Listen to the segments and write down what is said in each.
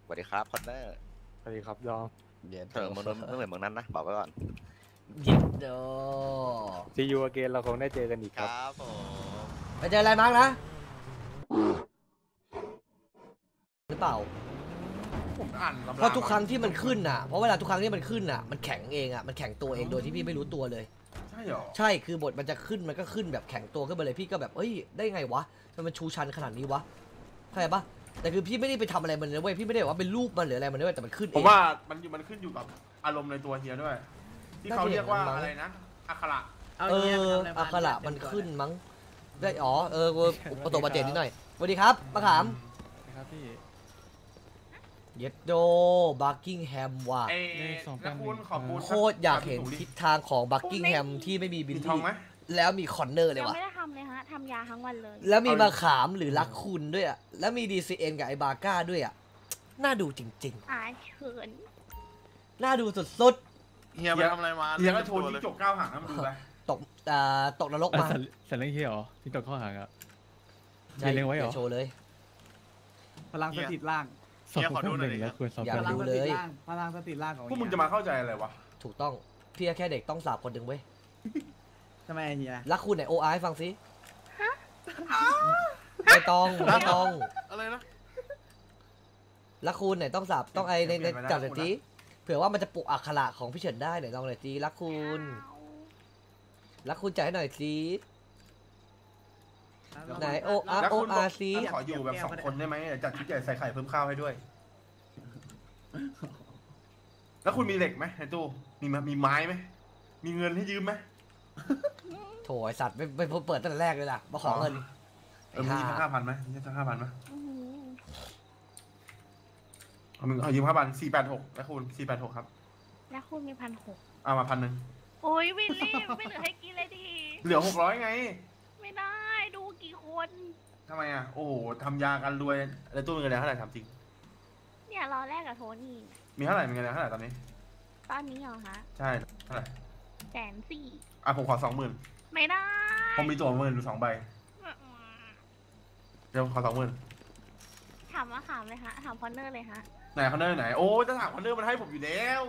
สวัสดีครับคอนเนอร์สวัสดีครับดอมเดี๋ยวเธอมึงไม่เหมือนมึงนั้นนะบอกไว้ก่อนเย็ดโดซียูอเกนเราคงได้เจอกันอีกครับผมไปเจออะไรมั้งนะหรือเปล่าผมอ่านเพราะทุกครั้งที่มันขึ้นอ่ะเพราะเวลาทุกครั้งที่มันขึ้นอ่ะมันแข็งเองอ่ะมันแข็งตัวเองโดยที่พี่ไม่รู้ตัวเลยใช่หรอใช่คือบทมันจะขึ้นมันก็ขึ้นแบบแข็งตัวขึ้นมาเลยพี่ก็แบบเอ้ยได้ไงวะมันชูชันขนาดนี้วะเข้าใจปะแต่คือพี่ไม่ได้ไปทำอะไรมันเลยเว้ยพี่ไม่ได้ว่าเป็นรูปมันหรืออะไรมันด้วยแต่มันขึ้นเองผมว่ามันขึ้นอยู่กับอารมณ์ในตัวเฮียด้วยที่เขาเรียกว่าอะไรนะอักขระอักขระมันขึ้นมั้งได้อ๋อประตูประเจนนิดหน่อยสวัสดีครับมะขามครับพี่เย็ดโดบักกิงแฮมว่ะโคตรอยากเห็นทิศทางของบักกิงแฮมที่ไม่มีบิลลี่แล้วมีคอนเนอร์เลยว่ะยังไม่ได้ทำเลยฮะทำยาทั้งวันเลยแล้วมีมะขามหรือลักคุณด้วยอ่ะแล้วมีดีซีเอ็นกับไอบาก้าด้วยอ่ะน่าดูจริงๆเขินน่าดูสุดๆเฮียไปทำอะไรมาเฮียก็โชว์ที่จกก้าวหางน้ำดูไปตกนรกมาสันเลี้ยงเฮียเหรอที่ตกข้อหางอ่ะใช่เลี้ยงไว้เหรอโชว์เลยพลังสถิตล่างเฮียขอดูหน่อยดิอยากดูเลยพลังสถิตล่างของพวกมึงจะมาเข้าใจอะไรวะถูกต้องพี่แค่เด็กต้องสาบคนหนึ่งเว้ยทำไมเฮียรักคุณไหนโอไอฟังซิไม่ต้องอะไรนะรักคุณไหนต้องสาบต้องไอในจับหน่อยจีเผื่อว่ามันจะปลุกอักขระของพี่เฉินได้ไหนลองหน่อยจีรักคุณจ่ายให้หน่อยจีไหนโออาร์ซีขออยู่แบบ2 คนได้ไหมจัดชุดใหญ่ใส่ไข่เพิ่มข้าวให้ด้วยแล้วคุณมีเหล็กไหมในตู้มีไม้ไหมมีเงินให้ยืมไหมโถไอสัตว์ไม่เปิดตั้งแต่แรกเลยล่ะมาขอเงินมี5,000ไหมมีสัก5,000ไหมเอายืม5,000 486แล้วคุณ486ครับแล้วคุณมี1,600 เอามา1,000 โอ้ยวิลลี่ไม่เหลือให้กินเลยดิเหลือ600ไงไม่ได้ดูกี่คนทำไมอ่ะโอ้โหทำยากันรวยแล้วตู้เงินเท่าไหร่ทำจริงเนี่ยรอแรกกับโทนี่มีเท่าไหร่มีเงินเท่าไหร่ตอนนี้เหรอคะใช่เท่าไหร่ 140,000 ผมขอ20,000 ไม่ได้ผมมีตัว10,000 2 ใบเดี๋ยวขอ20,000 ถามว่าถามเลยฮะถามคอนเนอร์เลยฮะไหนคอนเนอร์ไหนโอ้จะถามคอนเนอร์มันให้ผมอยู่แล้ว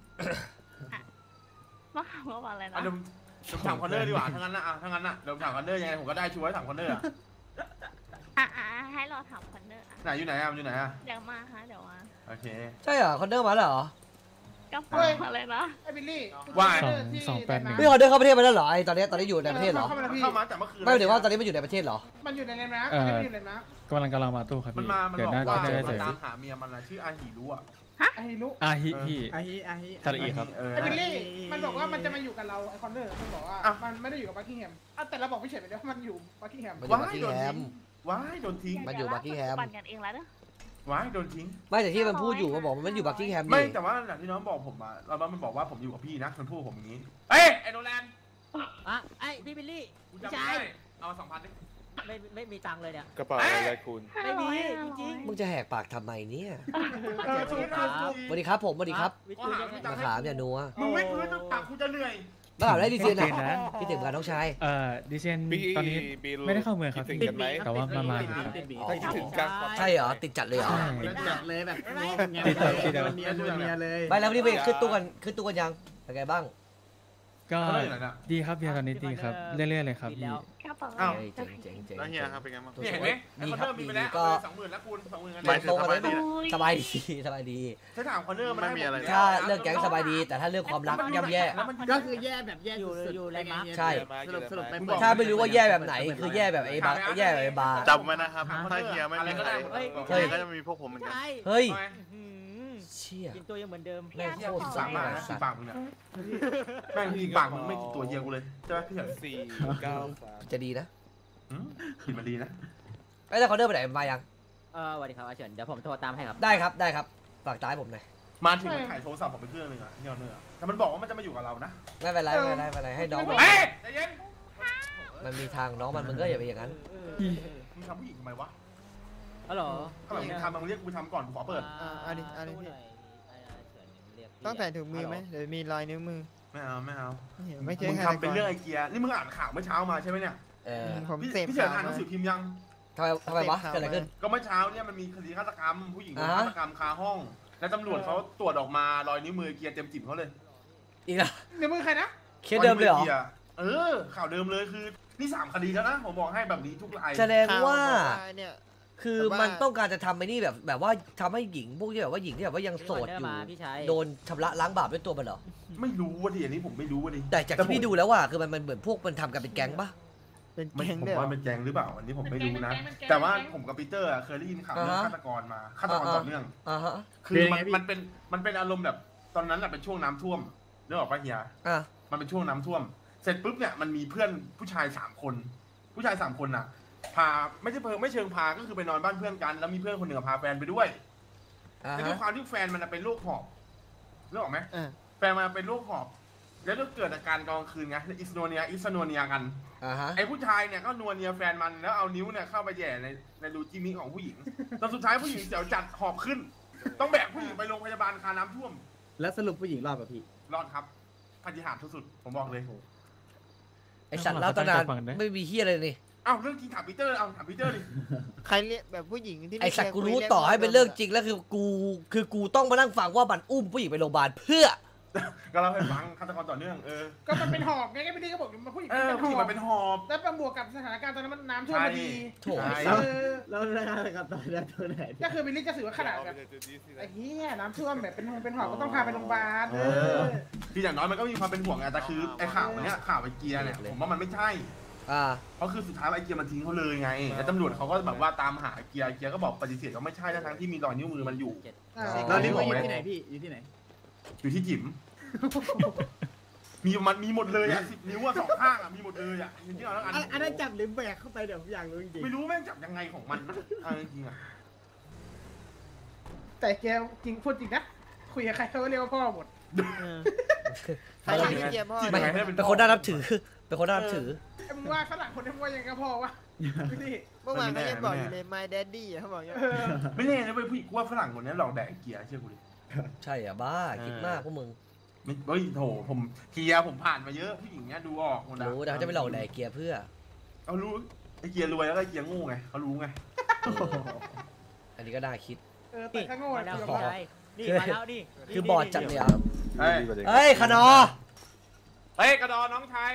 มาถามว่าอะไรนะเดี๋ยวถามคอนเนอร์ดีกว่าทั้งนั้นนะเดี๋ยวถามคอนเนอร์ยังไงผมก็ได้ช่วยถามคอนเนอร์ให้เราถามคอนเนอร์ไหนอยู่ไหนอ่ะเดี๋ยวมาฮะเดี๋ยวมาโอเคใช่เหรอคอนเนอร์มาเหรอก็ฟังอะไรนะไอ้บิลลี่ว่า 281 พี่คอนเนอร์เข้าประเทศมาแล้วเหรอไอตอนนี้อยู่ในประเทศเหรอเข้ามาแต่เมื่อคืนไม่ถึงว่าตอนนี้มันอยู่ในประเทศเหรอมันอยู่ในเลนนะกำลังมาตู้ครับมันบอกว่ามันตามหาเมียมันนะชื่ออาหิรุอาฮิสระอีครับไอ้บิลลี่มันบอกว่ามันจะมาอยู่กับเราไอคอนเนอร์มันบอกว่ามันไม่ได้อยู่กับบัคกิงแฮมแต่เราบอกไม่เฉยไปแล้วมันอยู่บัคกิงแฮมว้ายโดนทิ้งมันอยู่บัคกิงแฮมปั่นกันเองแล้วเนอะว้ายโดนทิ้งไม่แต่ที่มันพูดอยู่มันบอกมันอยู่บัคกิงแฮมไม่แต่ว่าหลังที่น้องบอกผมมาเรามันบอกว่าผมอยู่กับพี่นะมันพูดผมอย่างนี้เอ้ยไอโนแลนไอพี่บิลลี่ใช่เอามา2,000ดิไม่มีตังค์เลยเนี่ยกระเป๋าอะไรคุณไม่มีจริงมึงจะแหกปากทำไมเนี่ยสวัสดีครับผมสวัสดีครับมาถามอย่านัวมึงไม่พื้นปากกูจะเหนื่อยมาถามได้ดีเซนนะพี่ถึงกันน้องชายดีเซนตอนนี้ไม่ได้เข้าเมืองครับแต่ว่ามาใช่เหรอติดจัดเลยเหรอจัดเลยแบบติดเนียเลยไปแล้วนี่ไปขึ้นตู้กันยังเป็นไงบ้างก็ดีครับพี่ตอนนี้ดีครับเรื่อยๆเลยครับพี่อ้าวเจ๋งแล้วเฮียครับเป็นไงบ้างเห็นไหมดีครับดีก็20,000แล้วคุณ20,000 กันตรงกันสบายดีถ้าถามคอนเนอร์มันไม่มีอะไรถ้าเรื่องแก๊งสบายดีแต่ถ้าเรื่องความรักย่ำแย่ก็คือแย่แบบแย่อยู่อะไรมาใช่ถ้าไม่รู้ว่าแย่แบบไหนคือแย่แบบไอ้บาแย่แบบไอ้บาจำไว้นะครับถ้าเฮียไม่มีอะไรเฮียก็จะมีพวกผมเหมือนกันเฮ้ยเชี่ยกินตัวยังเหมือนเดิมแม่โคตรสั่งมากกี่ปากมึงเนี่ยแม่งกี่ปากมึงไม่กี่ตัวเฮียกูเลยใช่ไหมพี่เฉิน 4-9จะดีนะกินมันดีนะไอ้แล้วเขาเดินไปไหนมายังสวัสดีครับอาเฉินเดี๋ยวผมโทรตามให้ครับได้ครับฝากตายผมหน่อยมาถึงถ่ายโทรศัพท์ผมไปเครื่องนึงอ่ะเนื้อแต่มันบอกว่ามันจะมาอยู่กับเรานะไม่เป็นไรให้น้องเฮ้ยใจเย็นมันมีทางน้องมันก็อย่าไปอย่างนั้นมึงทำผู้หญิงทำไมวะฮัลโหลถ้าแบบมึงทำมึงเรียกกูทำก่อนกูขอเปิดอันนี้พี่ต้องใส่ถุงมือไหมเดี๋ยวมีรอยนิ้วมือไม่เอาไม่ใช่มึงทำเป็นเรื่องไอเกียนี่มึงอ่านข่าวเมื่อเช้ามาใช่ไหมเนี่ยผมเสพพี่เฉินอ่านหนังสือพิมพ์ยังทำไมวะเกิดอะไรขึ้นก็เมื่อเช้าเนี่ยมันมีคดีฆาตกรรมผู้หญิงโดนฆาตกรรมคาห้อง แล้วตำรวจเขาตรวจออกมารอยนิ้วมือเกียร์เต็มจิ๋มเขาเลยอีกแล้วเดี๋ยวมือใครนะเคสเดิมเลยเหรอข่าวเดิมเลยคือนี่3 คดีแล้วนะผมบอกให้แบบนี้ทุกรายแสดงว่าเนี่ยคือมันต้องการจะทำไอ้นี่แบบว่าทำให้หญิงพวกที่แบบว่าหญิงที่แบบว่ายังโสดอยู่โดนชำระล้างบาปด้วยตัวมันเหรอไม่รู้ว่าดิอันนี้ผมไม่รู้ว่าดิแต่จากที่พี่ดูแล้วว่าคือมันเหมือนพวกมันทำกันเป็นแก๊งปะเป็นไม่แก๊งผมเนี่ยว่าเป็นแก๊งหรือเปล่าอันนี้ผมไม่รู้นะ แต่ว่าผมกับปีเตอร์เคยได้ยินข่าวเรื่องฆาตกรมาฆาตกรต่อเนื่องฮะคือมันเป็นอารมณ์แบบตอนนั้นแหละเป็นช่วงน้ำท่วมนึกออกปะเฮีย มันเป็นช่วงน้ำท่วม เสร็จปุ๊บเนี่ยมันมีเพื่อนผู้ชาย3 คนผู้ชาย3 คนน่ะพาไม่เชิงพาก็คือไปนอนบ้านเพื่อนกันแล้วมีเพื่อนคนหนึ่งพาแฟนไปด้วยแต่ด้วยความที่แฟนมันเป็นโรคหอบนึกออกไหมแฟนมันเป็นโรคหอบแล้วก็เกิดอาการกลางคืนไงอิสโนเนียกันไอ้ผู้ชายเนี่ยก็นัวเนียแฟนมันแล้วเอานิ้วเนี่ยเข้าไปแย่ในรูจิมิของผู้หญิงตอนสุดท้ายผู้หญิงเสียวจัดหอบขึ้นต้องแบกผู้หญิงไปโรงพยาบาลคาน้ำท่วมแล้วสรุปผู้หญิงรอดป่ะพี่รอดครับปาฏิหาริย์สุดๆผมบอกเลยไอสัตว์เล่าตั้งนานไม่มีเฮียอะไรนี่อ้าวเรื่องจริงถามปีเตอร์ถามปีเตอร์ดิใครเรียกแบบผู้หญิงที่ไอสัตว์กูรู้ต่อให้เป็นเรื่องจริงแล้วคือกูต้องมานั่งฟังว่ามันอุ้มผู้หญิงไปโรงพยาบาลเพื่อก็เราให้ฟังฆาตกรต่อเนื่องก็มันเป็นหอบไงก็ไม่ได้ก็บอกมันผู้หญิงผู้หญิงมันเป็นหอบแล้วประบวกกับสถานการณ์ตอนนั้นมันน้ำท่วมพอดีโถแล้วอะไรกับตอนนี้ตัวไหนก็คือบิลลี่จะสื่อว่าขนาดแบบไอ้เหี้ยน้ำท่วมแบบเป็นหอบก็ต้องพาไปโรงพยาบาลคืออย่างน้อยมันก็มีความเป็นห่วงไงแต่คือไอ้ข่าวเนี้ยข่าวไอ้เกียร์เนี่ยผมว่ามันไม่ใช่เพราะคือสุดท้ายไอ้เกียร์มันทิ้งเขาเลยไงแล้วตำรวจเขาก็แบบว่าตามหาเกียร์ก็บอกปฏิเสธว่าไม่ใช่ทั้งที่มีรอยนิ้วมือมันอยู่แล้วนี่อยู่ที่ไหนพี่อยู่ที่ไหนอยู่ที่จิ๋มมีหมดเลยอ่ะ10 นิ้ว2 ข้างอ่ะมีหมดเลยอ่ะจริงๆแล้วอันนั้นจับหรือแบกเข้าไปเดี๋ยวอยากรู้จริงไม่รู้แม่งจับยังไงของมันจริงๆอ่ะแต่แกจริงพูดจริงนะคุยกับใครเขาเรียกว่าพ่อหมดใครเรียกเกียร์พ่อเป็นคนน่านับถือเป็นคนน่านับถือมึงว่าฝรั่งคนนี้มึงว่ายังกับพ่อวะพี่เมื่อวานเขายังบอกอยู่เลย my daddy เขาบอกอย่างไม่แน่นะเว้ยผู้หญิงว่าฝรั่งคนนี้หลอกแดกเกียร์เชื่อกูดิใช่อ่ะบ้าคิดมากพวกมึงไม่เฮ้ยโถผมเกียร์ผมผ่านมาเยอะผู้หญิงเนี้ยดูออกหมดนะรู้นะเขาจะไปหลอกแดกเกียร์เพื่อเขารู้ไอ้เกียร์รวยแล้วไอ้เกียร์โง่ไงเขารู้ไงอันนี้ก็น่าคิดแต่ข้างโง่มาแล้วคือนี่มาแล้วนี่คือบอดจัดเลยอ่ะเฮ้ยเฮ้ยขนอกระดอนน้องชาย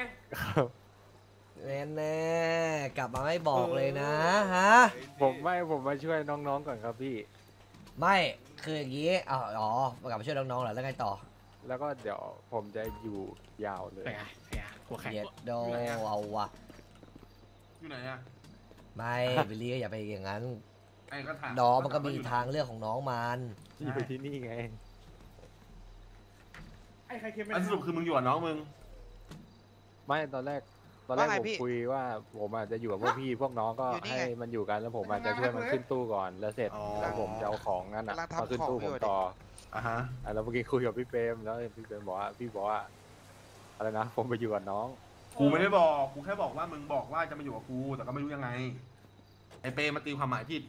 แน่กลับมาไม่บอกเลยนะฮะผมมาช่วยน้องๆก่อนครับพี่ไม่คืออย่างนี้กลับมาช่วยน้องๆเหรอแล้วไงต่อแล้วก็เดี๋ยวผมจะอยู่ยาวเลยเย็ดโดเอาวะอยู่ไหนอ่ะไม่บิลลี่ก็อย่าไปอย่างนั้นไอ้ก็ถามน้องมันก็มีทางเลือกของน้องมันอยู่ที่นี่ไงไอ้ใครเค็มอันสรุปคือมึงอยู่กับน้องมึงไม่ตอนแรกผมคุยว่าผมอาจจะอยู่กับพวกพี่พวกน้องก็ให้มันอยู่กันแล้วผมอาจจะช่วยมันขึ้นตู้ก่อนแล้วเสร็จแล้วผมจะเอาของนั่นอ่ะมาขึ้นตู้ผมต่อแล้วเมื่อกี้คุยกับพี่เปรมแล้วพี่เปรมบอกว่าอะไรนะผมไปอยู่กับน้องกูไม่ได้บอกกูแค่บอกว่ามึงบอกว่าจะมาอยู่กับกูแต่ก็ไม่รู้ยังไงไอ้เปมาตีความหมายผิด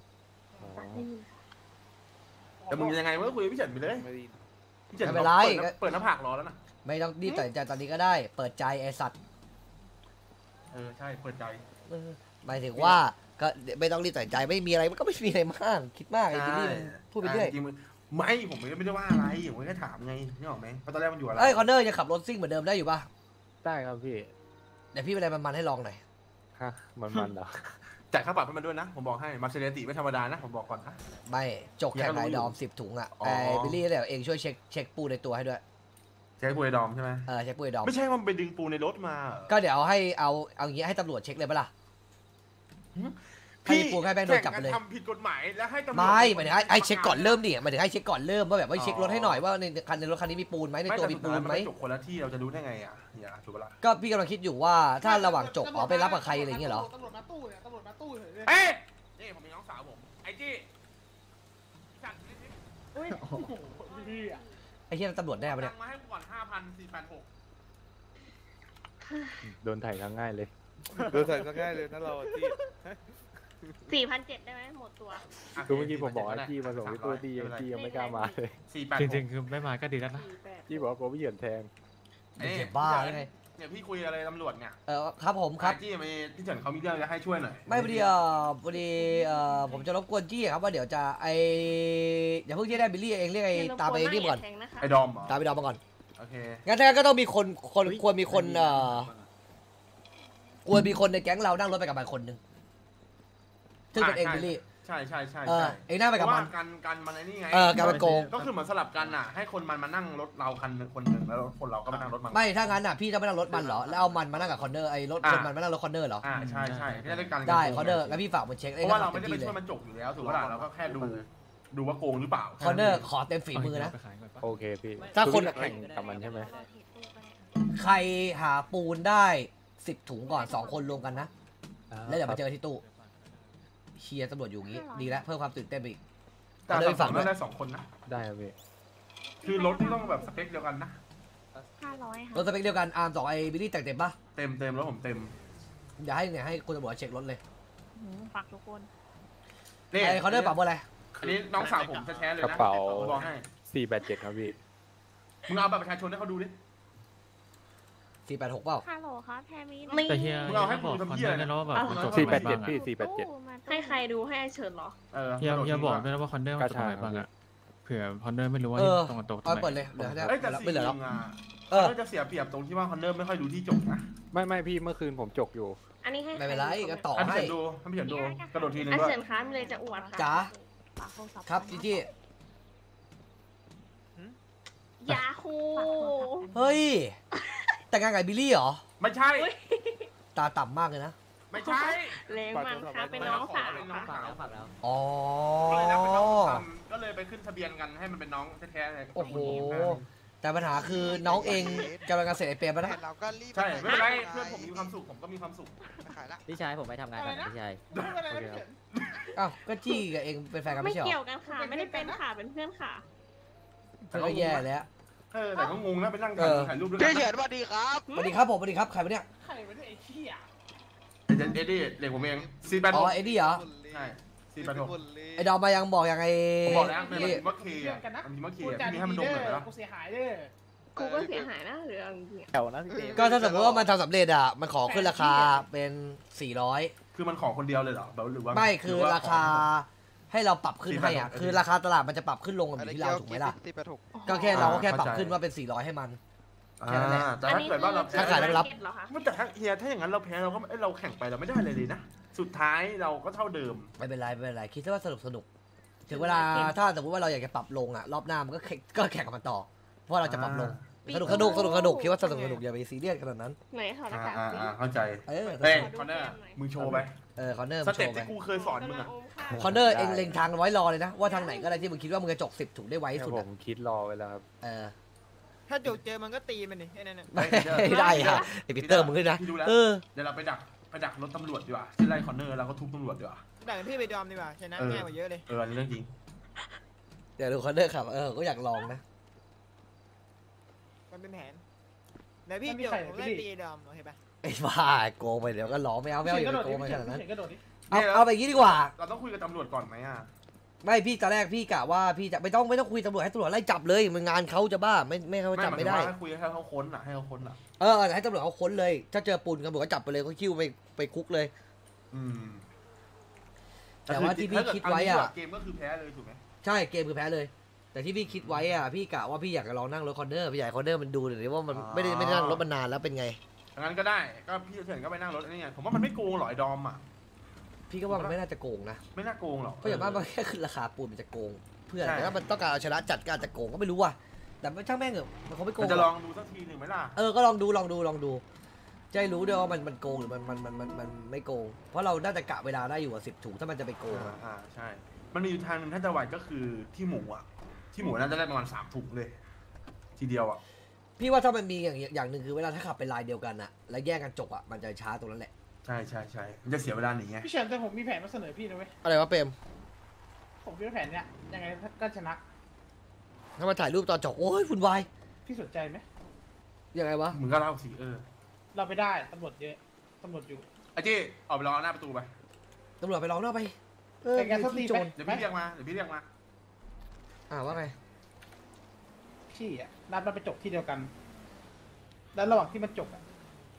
แต่มึงยังไงมึงก็คุยกับพี่เฉินไปเลยพี่เฉินเปิดหน้าผากรอแล้วนะไม่ต้องรีบตัดสินใจตอนนี้ก็ได้เปิดใจไอสัตว์ใช่เปิดใจหมายถึงว่าก็ไม่ต้องรีบตัดสินใจไม่มีอะไรมันก็ไม่มีอะไรมากคิดมากไอ้บิลลี่พูดไปเรื่อยจริงไม่ผมไม่ได้ว่าอะไรผมแค่ถามไงนี่ออกไหมเพราะตอนแรกมันอยู่อะไรเอ้ยคอนเนอร์จะขับรถซิ่งเหมือนเดิมได้อยู่ป่ะได้ครับพี่เดี๋ยวพี่ไปอะไรมันให้ลองหน่อยฮะมันเหรอจ่ายค่าปรับให้มันด้วยนะผมบอกให้มาเซเรติไม่ธรรมดานะผมบอกก่อนนะไม่จกแข่งไอดอม10 ถุงอ่ะไอ้บิลลี่เดี๋ยวเองช่วยเช็คปูในตัวให้ด้วยใช้ปูไอดอมใช่ไหมเช็คปูไอดอมไม่ใช่ว่ามันไปดึงปูในรถมาก็เดี๋ยวให้เอาอย่างงี้ให้ตำรวจเช็คเลยปะล่ะพี่ปูให้แบงค์โดนจับไปเลยทำผิดกฎหมายแล้วให้ตำรวจไม่หมายถึงให้เช็คก่อนเริ่มดิหมายถึงให้เช็คก่อนเริ่มว่าแบบว่าเช็ครถให้หน่อยว่าในรถคันนี้มีปูนไหมในตัวมีปูนไหมจบคนละที่เราจะรู้ได้ไงอ่ะอย่าถูกปะล่ะก็พี่กำลังคิดอยู่ว่าถ้าระหว่างจบไปรับกับใครอะไรอย่างเงี้ยเหรอตำรวจมาตู้เนี่ยตำรวจมาตู้เลยเฮ้ยนี่ผมมีน้องสาวผมไอ้จี้จัดนิดอุ้ยโอ้โหพี่อ่ะไอ้เหี้ยตำรวจแน่ปะเนี่ยมาให้ก่อน 5,486 โดนถ่ายครั้งง่ายเลยโดนใส่ซะง่ายเลยนะเราที่ 4,700ได้ไหมหมดตัวคือเมื่อกี้ผมบอกว่าพี่มาส่งที่ตู้ที่ยังไม่กล้ามาเลย 486 จริงๆคือไม่มาก็ดีแล้วนะพี่บอกว่าผมไม่เหยียดแทงเจ็บบ้าเลยไงเนี่ยพี่คุยอะไรตำรวจเนี่ยครับผมครับจี้พี่เฉินเขามีเรื่องจะให้ช่วยหน่อยไม่พอดีผมจะรบกวนจี้ครับว่าเดี๋ยวจะอย่าเพิ่งที่ได้บิลลี่เองเรียกตามไปนี่ก่อนไอ้ดอมเหรอตามไปดอมมาก่อนโอเคงั้นก็ต้องมีคนควรมีคนในแก๊งเรานั่งรถไปกับมันคนหนึ่งซึ่งเป็นเองบิลลี่ใช่เองนั่งไปกับมันกันมันไอ้นี่ไงการมันโกงก็คือเหมือนสลับกันอ่ะให้คนมันมานั่งรถเราคนหนึ่งแล้วคนเราก็มานั่งรถมันไม่ถ้างั้นอ่ะพี่จะไม่นั่งรถมันเหรอแล้วเอามันมานั่งกับคอนเนอร์รถคนมันมานั่งรถคอนเนอร์เหรอใช่ได้คอนเนอร์แล้วพี่ฝากมันเช็คเพราะว่าเราไม่ได้ไปช่วยมันจกอยู่แล้วถูกป่ะเราก็แค่ดูว่าโกงหรือเปล่าคอนเนอร์ขอเต็มฝีมือนะโอเคพี่ถ้าคนแข่งกับมันใช่ไหมใครหาปูนได้10 ถุงก่อน2 คนรวมกันนะแล้วเดี๋ยวมาเจอที่ตู้เชียร์ตำรวจอยู่งี้ดีแล้วเพิ่มความตื่นเต้นอีกแต่เราฝั่งได้2 คนนะได้ครับพี่คือรถที่ต้องแบบสเปคเดียวกันนะ 500ค่ะรถสเปคเดียวกันอาร์ม2บิลลี่แต่งเต็มปะเต็มแล้วผมเต็มอย่าให้คุณตำรวจเช็ครถเลยฝากทุกคนนี่เขาได้ปรับอะไรอันนี้น้องสาวผมแท้ๆเลยนะกระเป๋าบอกให้ 487ครับพี่มึงเอาบัตรประชาชนให้เขาดูดิ 486เปล่าฮัลโหลครับแพมีแต่เฮียมึงเอาให้ผมทำเหี้ยอะไรนะ 487พี่487 ให้ใครดูให้เชิญเหรอเฮียบอกด้วยนะว่าคอนเนอร์มันตรงไหนบ้างอะเผื่อคอนเนอร์ไม่รู้ว่าตรงกับตรงไหนเปิดเลยเหลือแต่ไม่เหลือแล้วก็จะเสียเปรียบตรงที่ว่าคอนเนอร์ไม่ค่อยดูที่จกนะไม่พี่เมื่อคืนผมจกอยู่อันนี้ให้ไม่เป็นไรก็ต่อให้ให้พี่เฉินดูกระโดดทีนึงด้วยเฉินค้ามีเลยจะอวดค่ะจ๋าครับจี้ยาคูเฮ้ยแต่งงานกับบิลลี่เหรอไม่ใช่ตาต่ำมากเลยนะไม่ใช่เลี้ยงมันค่ะเป็นน้องสาวอ๋อก็เลยไปขึ้นทะเบียนกันให้มันเป็นน้องแท้ๆเลยโอ้โหแต่ปัญหาคือน้องเองกำลังเกษตรเปรมแล้วนะใช่ไม่เป็นไรเพื่อนผมมีความสุขผมก็มีความสุขพี่ชายผมไปทำงานก่อนพี่ชายอ้าวก็จี้กับเองเป็นแฟนกันไม่ใช่หรอไม่เกี่ยวกันค่ะไม่ได้เป็นค่ะเป็นเพื่อนค่ะก็แย่แล้วแต่ก็งงนะไปนั่งถ่ายรูปด้วยพี่เฉินสวัสดีครับสวัสดีครับผมสวัสดีครับใครมาเนี่ยใครมาเนี่ยไอ้ขี้อ่ะเอ็ดดี้เด็กผมเอง 486อ๋อเอ็ดดี้เหรอใช่486 ไอ้ดอมมายังบอกยังไงผมบอกแล้วมันมีมะเขือมันมีมะเขือพี่ให้มันดมหน่อยแล้วกูเสียหายเด้อกูก็เสียหายนะหรืออะไรแถวนะพี่เต้ก็ถ้าสมมติว่ามันทำสำเร็จอ่ะมันขอขึ้นราคาเป็น400 คือมันขอคนเดียวเลยเหรอหรือว่าไม่คือราคาให้เราปรับขึ้นให้อ่ะคือราคาตลาดมันจะปรับขึ้นลงกับที่เราถูกไหมล่ะก็แค่เราก็แค่ปรับขึ้นว่าเป็น400ให้มันแค่นั้นแหละแต่ถ้าเกิดว่าเราถ้าขายแล้วรับแต่ถ้าเฮียถ้าอย่างนั้นเราแพ้เราก็เราแข่งไปเราไม่ได้เลยนะสุดท้ายเราก็เท่าเดิมไม่เป็นไรคิดว่าสนุกถึงเวลาถ้าสมมติว่าเราอยากจะปรับลงอ่ะรอบหน้ามันก็แข่งกับมันต่อเพราะเราจะปรับลงสนุกคิดว่าสนุกอย่าไปซีเรียสขนาดนั้นไหนขอหน้ากากเข้าใจเคอนเนอร์มึงโชว์ไปคอนเนอร์สเต็ปที่กูเคยสอนมึงอะคอนเนอร์เองเล็งทางไว้รอเลยนะว่าทางไหนก็ได้ที่มึงคิดว่ามึงจะจก10 ถุงได้ไวสุดผมคิดรอไว้แล้วครับถ้าจกเจอมันก็ตีมันนี่แน่ๆไม่ได้ค่ะไอปีเตอร์มึงขึ้นนะเดี๋ยวเราไปดักรถตำรวจดีกว่าที่ไล่คอนเนอร์แล้วก็ทุบตำรวจดีกว่าดักพี่ไปดอมดีกว่าชนะง่ายกว่าเยอะเลยอันนี้เรื่องจริงเดี๋ยวดูคอนเนอร์ขับก็อยากลองนะมันเป็นแผนไหนพี่เดี๋ยวผมไล่ตีดอมโอเคปะไอ้บ้าโกงไปเดี๋ยวก็ล้อไม่เอาอย่าไปโกงไปขนาดนั้นเอาไปงี้ดีกว่าเราต้องคุยกับตำรวจก่อนไหมอ่ะไม่พี่ตอนแรกพี่กะว่าพี่จะไม่ต้องคุยตำรวจให้ตำรวจไล่จับเลยมันงานเขาจะบ้าไม่เขาจับไม่ได้ให้คุยให้เขาค้นอ่ะให้เขาค้นอ่ะให้ตำรวจเขาค้นเลยถ้าเจอปูนตำรวจก็จับไปเลยเขาคิ้วไปคุกเลยแต่ว่าที่พี่คิดไว้อ่ะเกมก็คือแพ้เลยถูกไหมใช่เกมคือแพ้เลยแต่ที่พี่คิดไว้อ่ะพี่กะว่าพี่อยากจะลองนั่งรถคอนเนอร์พี่อยากคอนเนอร์มันดูหน่อยว่ามันไม่ได้นั่งรถมันนานแล้วเป็นไงงั้นก็ได้ก็พี่เฉินก็ไปนั่งรถนี่ไงผมว่ามันไม่โกงหรอไอ้ดอมอ่ะพี่ก็ว่ามันไม่น่าจะโกงนะไม่น่าโกงหรอกเพราะอย่างมากมันแค่ขึ้นราคาปูนมันจะโกงเพื่อนแต่ถ้ามันต้องการเอาชนะจัดการจะโกงก็ไม่รู้ว่ะแต่ไม่ช่างแม่งเหรอมันเขาไม่โกงจะลองดูสักทีหนึ่งไหมล่ะก็ลองดูจะให้รู้ด้วยว่ามันโกงหรือมันไม่โกงเพราะเราน่าจะกะเวลาได้อยู่10 ถุงถ้ามันจะไปโกงใช่มันมีอยู่ทางนึงถ้าจะไหวก็คือที่หมูน่าจะได้ประมาณ3 ถุงเลยทีเดียวอ่ะพี่ว่าถ้ามันมีอย่างหนึ่งคือเวลาถ้าขับเป็นลายเดียวกันอะแล้วแย่งกันจบอะมันจะช้าตรงนั้นแหละใช่มันจะเสียเวลาหนีไงพี่เฉินแต่ผมมีแผนมาเสนอพี่นะเว้ยอะไรวะเปรมผมคิดว่าแผนเนี้ยยังไงก็ชนะถ้ามาถ่ายรูปตอนจบโอ้ยฝุ่นวายพี่สนใจไหมยังไงวะมึงก็เล่าสิเราไปได้ตำรวจเยอะตำรวจอยู่ไอ้จี้ออกไปรอหน้าประตูไปตำรวจไปรอหน้าไปเป็นการทับทีโจรเดี๋ยวพี่เรียกมาว่าไงพี่นัดมาไปจบที่เดียวกันแล้วระหว่างที่มันจบ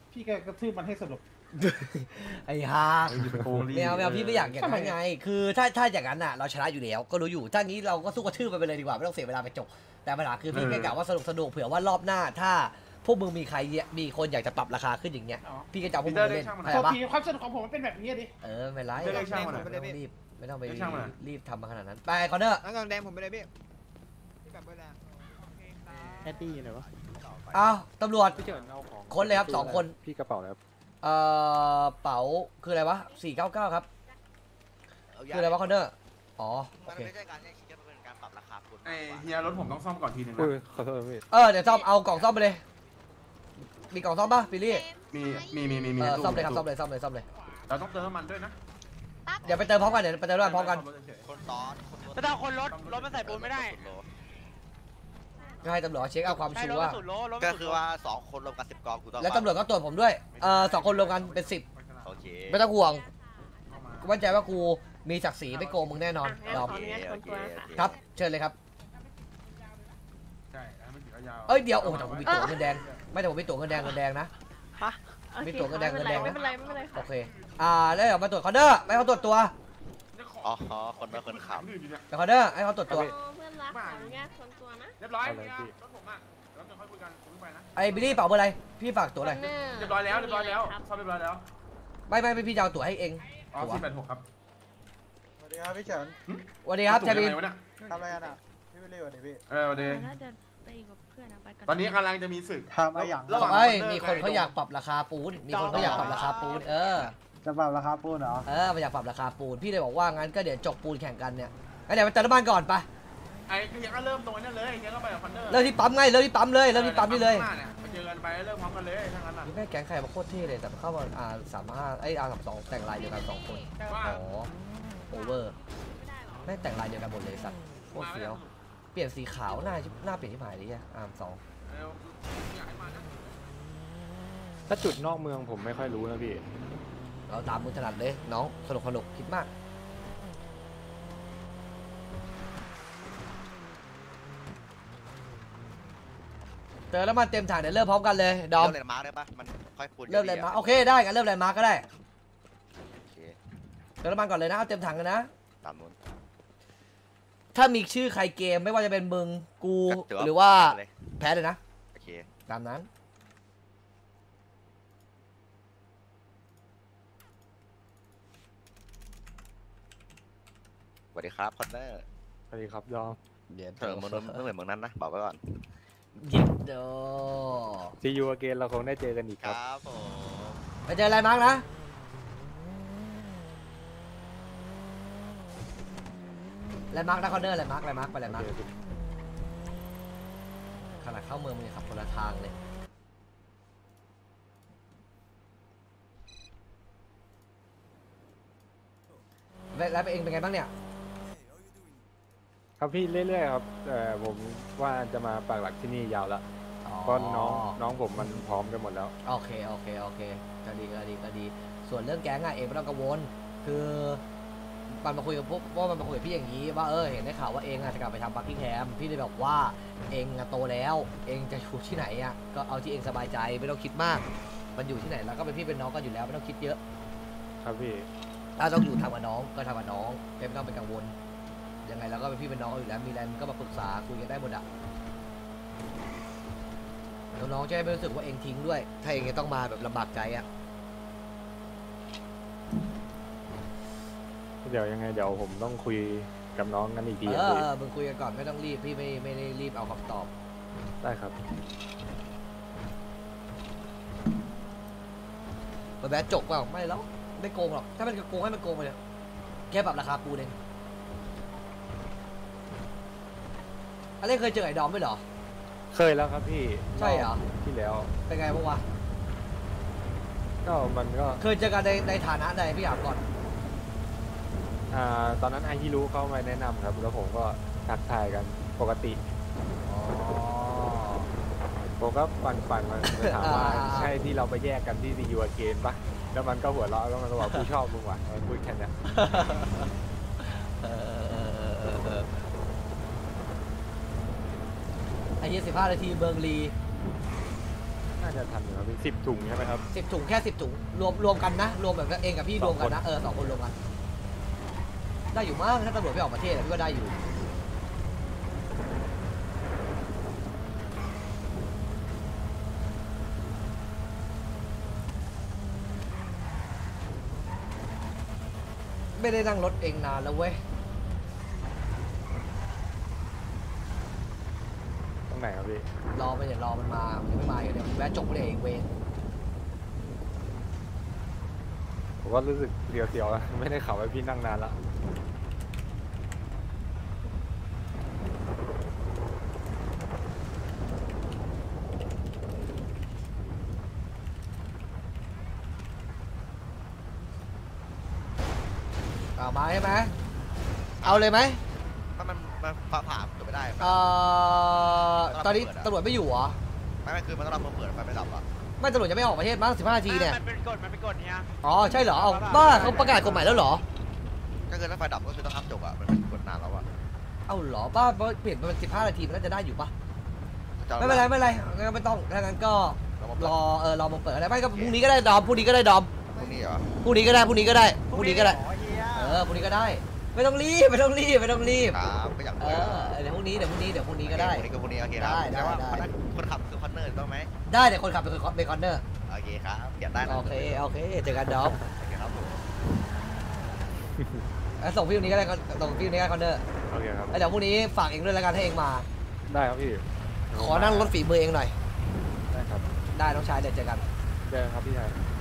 พี่ก็กระทืบมันให้สลบไอ้ฮาไม่เอาพี่ไม่อยากอย่างนั้นไงคือถ้าอย่างนั้นน่ะเราชนะอยู่แล้วก็รู้อยู่ถ้างี้เราก็สู้กระทืบไปเลยดีกว่าไม่ต้องเสียเวลาไปจบแต่ปัญหาคือพี่แค่กะว่าสนุกเผื่อว่ารอบหน้าถ้าพวกมึงมีคนอยากจะปรับราคาขึ้นอย่างเงี้ยพี่ก็จะเอาพวกมึงเล่นเข้าใจปะความสนุกของผมมันเป็นแบบนี้ดิไม่ไรไม่ต้องไปรีบทำมาขนาดนั้นไปคอนเนอร์แล้วกองแดงผมไปเลยพี่แบบเวลาแอดดี้เลยวะอ้าวตำรวจพี่เฉินเอาของคนเลยครับ2 คนพี่กระเป๋าแล้วเป๋าคืออะไรวะ499ครับคืออะไรวะคอนเนอร์อ๋อโอเคไม่ใช่การแย่งชิงกันเป็นการปรับราคาคุณไอ้เฮียรถผมต้องซ่อมก่อนทีนึงนะขอโทษพี่เดี๋ยวซ่อมเอากล่องซ่อมไปเลยมีกล่องซ่อมป่ะบิลลี่มีซ่อมเลยครับซ่อมเลยเราต้องเติมน้ำมันด้วยนะเดี๋ยวไปเติมพร้อมกันเดี๋ยวไปเติมด้วยพร้อมกันคนซ้อนแต่ถ้าคนรถมันใส่ปูนไม่ได้ก็ให้ตำรวจเช็คเอาความชัวร์ก็คือว่า2 คนรวมกัน10 กองกูต้องแล้วตำรวจก็ตรวจผมด้วย2 คนรวมกันเป็น10 โอเคไม่ต้องห่วงกูมั่นใจว่ากูมีศักดิ์ศรีไม่โกงมึงแน่นอนยอมครับเชิญเลยครับใช่ไม่ถือยาวเดี๋ยวโอ้แต่ผมมีตั๋วเงินแดงไม่แต่ผมมีตั๋วเงินแดงนะมีตั๋วเงินแดงนะไม่เป็นไรโอเคแล้วเดี๋ยวมาตรวจคอนเนอร์ให้เขาตรวจตัวอ๋อคนละคนขับเดี๋ยวคอนเนอร์ให้เขาตรวจตัวเพื่อนรักขออนุญาตคนตัวนะเรียบร้อยรถผมอ่ะแล้วจะค่อยคุยกันผมไปนะไอ้บิลลี่เป่าเบอร์อะไรพี่ฝากตั๋วหน่อยเรียบร้อยแล้วซ่อมเรียบร้อยแล้วไม่พี่จะเอาตั๋วให้เอง 486ครับสวัสดีครับพี่เฉินสวัสดีครับชาบินทำอะไรกันอ่ะพี่วิลลี่สวัสดีพี่วันนี้แล้วจะไปกับเพื่อนไปก่อนตอนนี้กำลังจะมีศึกทำอะไรอย่างมีคนเขาอยากปรับราคาปูนมีคนเขาอยากปรับราคาปูนจะปรับราคาปูนเหรอมันอยากปรับราคาปูนพี่เลยบอกว่างั้นก็เดี๋ยวจกปูนแข่งกันเนี่ยเดี๋ยวไปเติมน้ำมันก่อนไปไอ้ยังก็เริ่มตรงนั้นเลยยังก็ไปกับคอนเนอร์เริ่มที่ปั๊มไงเริ่มที่ปั๊มนี่เลยไปเจอกันไปเริ่มพร้อมกันเลยทั้งนั้นนี่แม่แก๊งใครมาโคตรเท่เลยแต่เข้ามาR35R32แต่งลายเดียวกัน2 คนโอเวอร์แม่แต่งลายเดียวกันหมดเลยสัตว์โคตรเฟี้ยวเปลี่ยนสีขาวหน้าเปลี่ยนที่หมายดิR2 ถ้าจุดนอกเมืองผมไม่ค่อยรู้นะพี่เราตามมือถนัดเลยน้องสนุกคิดมากเจอแล้วมันเต็มถังเดี๋ยวเริ่มพร้อมกันเลยดอมเริ่มแลนด์มาร์คได้ปะมันค่อยคูณเริ่มแลนด์มาร์คโอเคได้กันเริ่มแลนด์มาร์คก็ได้เติมน้ำมันก่อนเลยนะเอาเต็มถังกันนะตามนู้นถ้ามีชื่อใครเกมไม่ว่าจะเป็นมึงกูหรือว่าแพ้เลยนะโอเคตามนั้นสวัสดีครับคอนเนอร์สวัสดีครับยอมมันไม่เหมือนเมืองนั้นนะบอกไว้ก่อนยิบโดซียูอเกนเราคงได้เจอกันอีกครับครับผมไปเจออะไรมาร์กนะแลนด์มาร์กนะคอนเนอร์แลนด์มาร์กไปแลนด์มาร์กขนาดเข้าเมืองมึงยังขับคนละทางเลยแล้วเองเป็นไงบ้างเนี่ยครับพี่เรื่อยๆครับแต่ผมว่าจะมาปักหลักที่นี่ยาวแล้วเพราะน้องผมมันพร้อมกันหมดแล้วโอเคก็ดีส่วนเรื่องแก๊งเองไม่ต้องกังวลคือมันมาคุยกับพวกว่ามันมาคุยกับพี่อย่างนี้ว่าเห็นได้ข่าวว่าเองจะกลับไปทำบัคกิ้งแฮมพี่เลยบอกว่าเองโตแล้วเองจะอยู่ที่ไหนก็เอาที่เองสบายใจไม่ต้องคิดมากมันอยู่ที่ไหนแล้วก็เป็นพี่เป็นน้องกันอยู่แล้วไม่ต้องคิดเยอะครับพี่ถ้าต้องอยู่ทำกับน้องก็ทำกับน้องไม่ต้องเป็นกังวลยังไงเราก็เป็นพี่เป็นน้องอยู่แล้วมีอะไรก็มาปรึกษาคุยกันได้หมดน้องๆจะไม่รู้สึกว่าเองทิ้งด้วยถ้าเองจะต้องมาแบบลำบากใจเดี๋ยวยังไงเดี๋ยวผมต้องคุยกับน้องกันอีกทีมึงคุยกันก่อนไม่ต้องรีบพี่ไม่ได้รีบเอาคำตอบได้ครับมันแบบจกเปล่าไม่แล้วไม่โกงหรอกถ้ามันโกงให้มันโกงไปเลยแค่ปรับราคาปูเองอะไรเคยเจอไอ้ดอมไหมเหรอเคยแล้วครับพี่ใช่เหรอที่แล้วเป็นไงบ้างวะก็มันก็เคยเจอกันในฐานะใดพี่อยากก่อนตอนนั้นอาฮิรุเข้ามาแนะนำครับแล้วผมก็ทักทายกันปกติผมก็ปั่นมันถามว่าใช่ที่เราไปแยกกันที่ซียูเกนปะแล้วมันก็หัวเราะแล้วมันก็บอกกูชอบมึงว่ะพูดแค่นี้ไอ้25 นาทีเบิร์งลีใช่าจะทันอยู่ครับพี่10 ถุงใช่ไหมครับ 10 ถุงแค่10 ถุงรวมกันนะรวมแบบเองกับพี่รวมกันนะ2 คนรวมกันได้อยู่มั้งถ้าตำรวจไม่ออกประเทศพี่ก็ได้อยู่ไม่ได้นั่งรถเองนานแล้วเว้ยตรงไหนครับพี่รอมันอย่ารอมันมามันยังไม่มาเดี๋ยวแวะจบเลยเองเวรผมก็รู้สึกเสียวๆแล้วไม่ได้ขับไว้พี่นั่งนานแล้วมาใช่ไหมเอาเลยไหมมันผ่าเกิดไม่ได้ตอนนี้ตำรวจไม่อยู่เหรอไม่คือมันต้องรับเปิดไฟไม่ดับอ่ะไม่ตำรวจจะไม่ออกประเทศมั้ง15 นาทีเนี่ยมันเป็นกฎเนี่ยอ๋อใช่เหรอเอาบ้าเขาประกาศกฎหมายแล้วเหรอก็คือถ้าไฟดับก็คือต้องห้ามจบอ่ะมันเป็นกฎนานแล้วอ่ะเอาเหรอบ้าเปลี่ยนเป็น15 นาทีมันน่าจะได้อยู่ปะไม่เป็นไรงั้นไม่ต้องถ้างั้นก็รอมาเปิดอะไรไม่ก็พรุ่งนี้ก็ได้ดอมพรุ่งนี้ก็ได้ดอมพรุ่งนี้เหรอพรุ่งนี้ก็ได้พรุ่งนี้ก็ได้พรุ่งนี้ก็ได้พรุ่งนี้ก็ได้ไม่ต้องรีบครับก็อยากเดี๋ยวพรุ่งนี้ก็ได้พรุ่งนี้โอเคครับได้คนขับคือคอนเนอร์ต้องไหมได้เดี๋ยวคนขับเป็นคอนเนอร์โอเคครับเปลี่ยนได้โอเคเจอกันดอมโอเคครับส่งพี่วันนี้ก็ได้ส่งพี่วันนี้ก็ได้คอนเนอร์โอเคครับแล้วเดี๋ยวพรุ่งนี้ฝากเองด้วยแล้วกันให้เองมาได้ครับพี่ขอนั่งรถฝีมือเองหน่อยได้ครับได้น้องชายเดี๋ยวเจอกันครับพี่ชาย